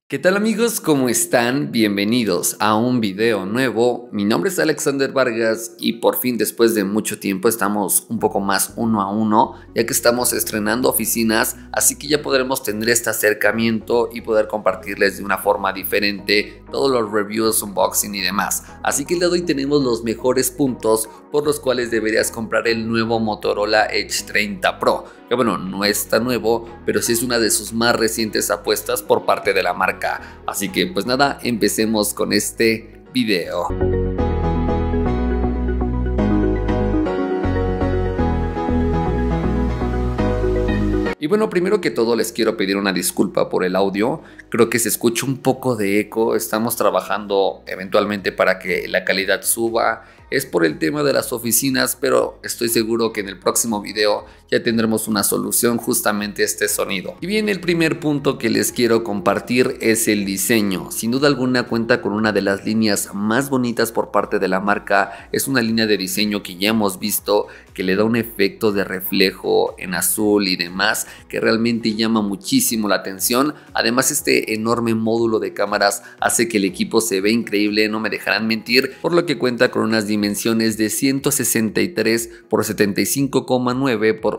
¿Qué tal amigos? ¿Cómo están? Bienvenidos a un video nuevo. Mi nombre es Alexander Vargas y por fin después de mucho tiempo estamos un poco más uno a uno, ya que estamos estrenando oficinas, así que ya podremos tener este acercamiento y poder compartirles de una forma diferente todos los reviews, unboxing y demás. Así que el día de hoy tenemos los mejores puntos por los cuales deberías comprar el nuevo Motorola Edge 30 Pro. Que bueno, no es tan nuevo, pero sí es una de sus más recientes apuestas por parte de la marca. Así que pues nada, empecemos con este video. Y bueno, primero que todo les quiero pedir una disculpa por el audio. Creo que se escucha un poco de eco. Estamos trabajando eventualmente para que la calidad suba. Es por el tema de las oficinas, pero estoy seguro que en el próximo video ya tendremos una solución justamente a este sonido. Y bien, el primer punto que les quiero compartir es el diseño. Sin duda alguna cuenta con una de las líneas más bonitas por parte de la marca. Es una línea de diseño que ya hemos visto, que le da un efecto de reflejo en azul y demás, que realmente llama muchísimo la atención. Además, este enorme módulo de cámaras hace que el equipo se vea increíble, no me dejarán mentir, por lo que cuenta con unas dimensiones de 163 por 75,9 por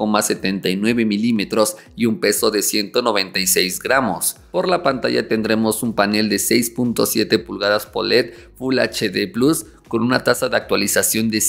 8,79 milímetros y un peso de 196 gramos. Por la pantalla tendremos un panel de 6.7 pulgadas OLED Full HD Plus con una tasa de actualización de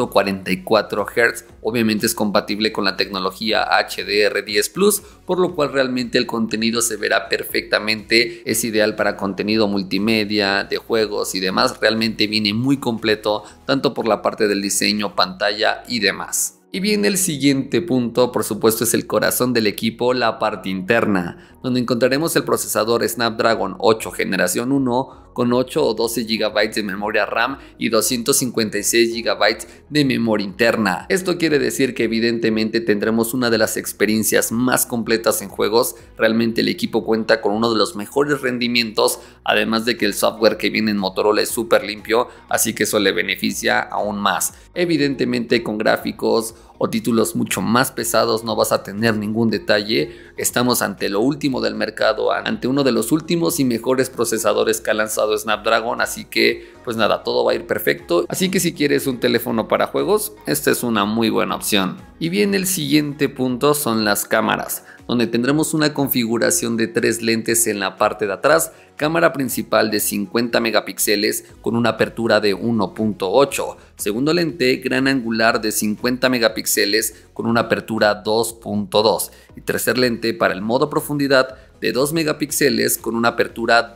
144 Hz. Obviamente es compatible con la tecnología HDR10 Plus, por lo cual realmente el contenido se verá perfectamente. Es ideal para contenido multimedia, de juegos y demás. Realmente viene muy completo, tanto por la parte del diseño, pantalla y demás. Y bien, el siguiente punto, por supuesto, es el corazón del equipo, la parte interna, donde encontraremos el procesador Snapdragon 8 generación 1 con 8 o 12 GB de memoria RAM y 256 GB de memoria interna. Esto quiere decir que evidentemente tendremos una de las experiencias más completas en juegos. Realmente el equipo cuenta con uno de los mejores rendimientos, además de que el software que viene en Motorola es súper limpio, así que eso le beneficia aún más. Evidentemente con gráficos o títulos mucho más pesados no vas a tener ningún detalle. Estamos ante lo último del mercado, ante uno de los últimos y mejores procesadores que ha lanzado Snapdragon, así que pues nada, todo va a ir perfecto. Así que si quieres un teléfono para juegos, esta es una muy buena opción. Y bien, el siguiente punto son las cámaras, donde tendremos una configuración de 3 lentes en la parte de atrás, cámara principal de 50 megapíxeles con una apertura de 1.8, segundo lente gran angular de 50 megapíxeles con una apertura 2.2 y tercer lente para el modo profundidad de 2 megapíxeles con una apertura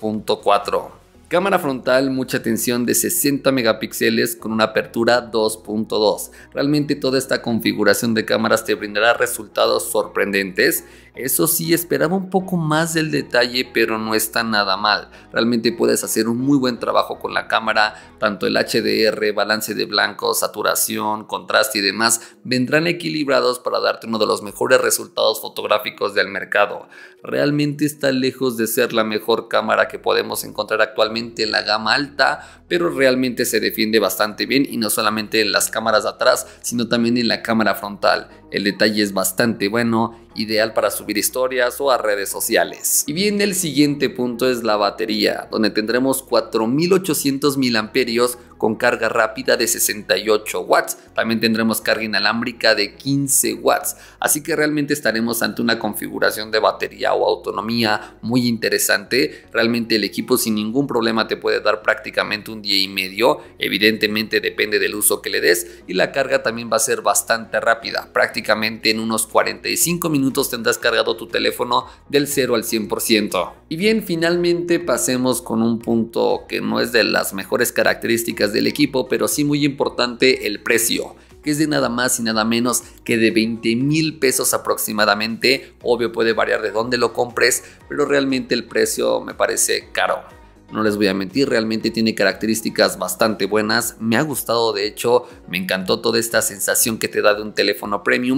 2.4. Cámara frontal, mucha atención, de 60 megapíxeles con una apertura 2.2. Realmente toda esta configuración de cámaras te brindará resultados sorprendentes. Eso sí, esperaba un poco más del detalle, pero no está nada mal. Realmente puedes hacer un muy buen trabajo con la cámara. Tanto el HDR, balance de blanco, saturación, contraste y demás vendrán equilibrados para darte uno de los mejores resultados fotográficos del mercado. Realmente está lejos de ser la mejor cámara que podemos encontrar actualmente en la gama alta, pero realmente se defiende bastante bien, y no solamente en las cámaras de atrás, sino también en la cámara frontal. El detalle es bastante bueno, ideal para subir historias o a redes sociales. Y bien, el siguiente punto es la batería, donde tendremos 4800 mAh con carga rápida de 68 watts. También tendremos carga inalámbrica de 15 watts. Así que realmente estaremos ante una configuración de batería o autonomía muy interesante. Realmente el equipo sin ningún problema te puede dar prácticamente un día y medio. Evidentemente depende del uso que le des, y la carga también va a ser bastante rápida. Prácticamente en unos 45 minutos tendrás cargado tu teléfono del 0 al 100%. Y bien, finalmente pasemos con un punto que no es de las mejores características del equipo, pero sí muy importante: el precio, que es de nada más y nada menos que de 20,000 pesos aproximadamente. Obvio, puede variar de dónde lo compres, pero realmente el precio me parece caro. No les voy a mentir, realmente tiene características bastante buenas. Me ha gustado, de hecho, me encantó toda esta sensación que te da de un teléfono premium,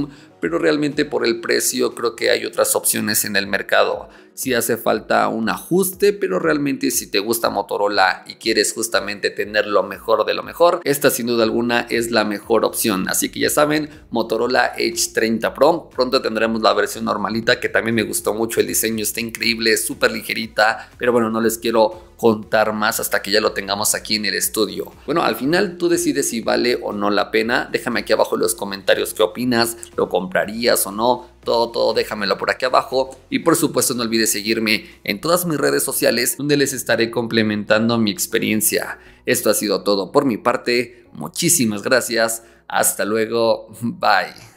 pero realmente por el precio creo que hay otras opciones en el mercado. Sí hace falta un ajuste, pero realmente si te gusta Motorola y quieres justamente tener lo mejor de lo mejor, esta sin duda alguna es la mejor opción. Así que ya saben, Motorola Edge 30 Pro. Pronto tendremos la versión normalita, que también me gustó mucho, el diseño está increíble, súper ligerita, pero bueno, no les quiero contar más hasta que ya lo tengamos aquí en el estudio. Bueno, al final tú decides si vale o no la pena. Déjame aquí abajo en los comentarios qué opinas, lo comprarías o no. Todo déjamelo por aquí abajo y por supuesto no olvides seguirme en todas mis redes sociales donde les estaré complementando mi experiencia. Esto ha sido todo por mi parte, muchísimas gracias, hasta luego, bye.